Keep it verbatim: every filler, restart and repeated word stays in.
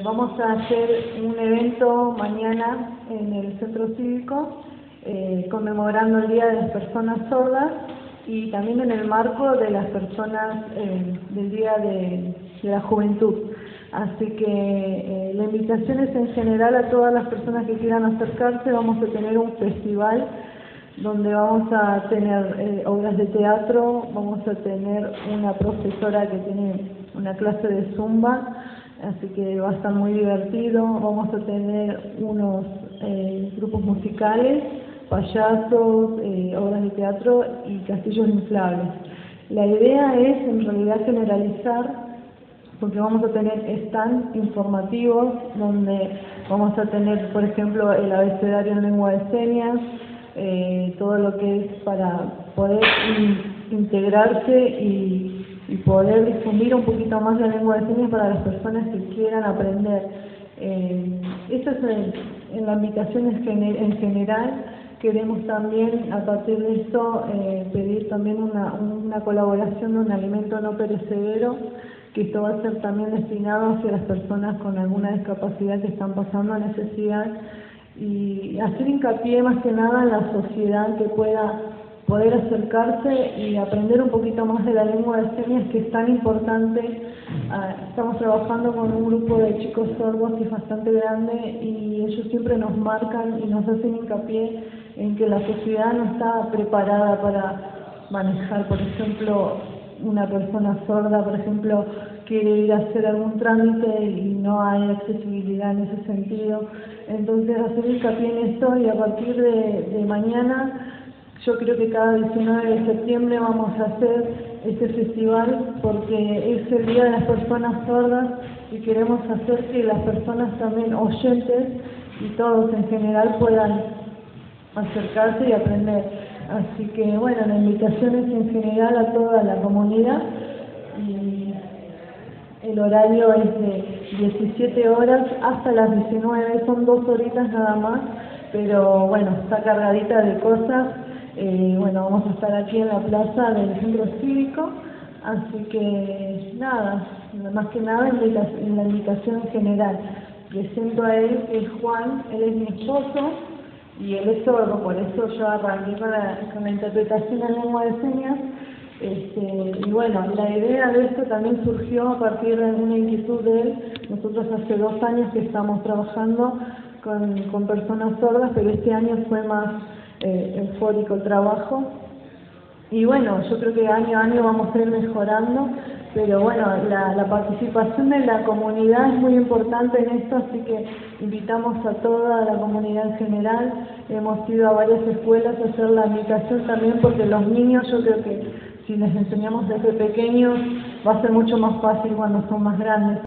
vamos a hacer un evento mañana en el Centro Cívico eh, conmemorando el Día de las Personas Sordas y también en el marco de las personas eh, del Día de, de la Juventud. Así que eh, la invitación es en general a todas las personas que quieran acercarse. Vamos a tener un festival donde vamos a tener eh, obras de teatro, vamos a tener una profesora que tiene una clase de zumba, así que va a estar muy divertido. Vamos a tener unos eh, grupos musicales, payasos, eh, obras de teatro y castillos inflables. La idea es en realidad generalizar, porque vamos a tener stands informativos donde vamos a tener, por ejemplo, el abecedario en lengua de señas, eh, todo lo que es para poder in, integrarse y, y poder difundir un poquito más la lengua de señas para las personas que quieran aprender. Eh, eso es en, en la invitación en, gener, en general. Queremos también, a partir de esto, eh, pedir también una, una colaboración de un alimento no perecedero, que esto va a ser también destinado hacia las personas con alguna discapacidad que están pasando necesidad, y hacer hincapié más que nada en la sociedad que pueda poder acercarse y aprender un poquito más de la lengua de señas, que es tan importante. Uh, estamos trabajando con un grupo de chicos sordos que es bastante grande y ellos siempre nos marcan y nos hacen hincapié en que la sociedad no está preparada para manejar, por ejemplo, una persona sorda, por ejemplo, quiere ir a hacer algún trámite y no hay accesibilidad en ese sentido. Entonces, hacer hincapié en esto, y a partir de, de mañana, yo creo que cada diecinueve de septiembre vamos a hacer este festival, porque es el Día de las Personas Sordas y queremos hacer que las personas también oyentes y todos en general puedan acercarse y aprender. Así que bueno, la invitación es en general a toda la comunidad y el horario es de diecisiete horas hasta las diecinueve, son dos horitas nada más, pero bueno, está cargadita de cosas. Eh, bueno, vamos a estar aquí en la plaza del Centro Cívico, así que nada, más que nada en la invitación en general. Presento a él, que es Juan, él es mi esposo y él es sordo, por eso yo arranqué con la, con la interpretación en lengua de señas. Este, y bueno, la idea de esto también surgió a partir de una inquietud de él. Nosotros hace dos años que estamos trabajando con, con personas sordas, pero este año fue más eh, eufórico el trabajo. Y bueno, yo creo que año a año vamos a ir mejorando, pero bueno, la, la participación de la comunidad es muy importante en esto, así que invitamos a toda la comunidad en general. Hemos ido a varias escuelas a hacer la invitación también, porque los niños, yo creo que si les enseñamos desde pequeños va a ser mucho más fácil cuando son más grandes.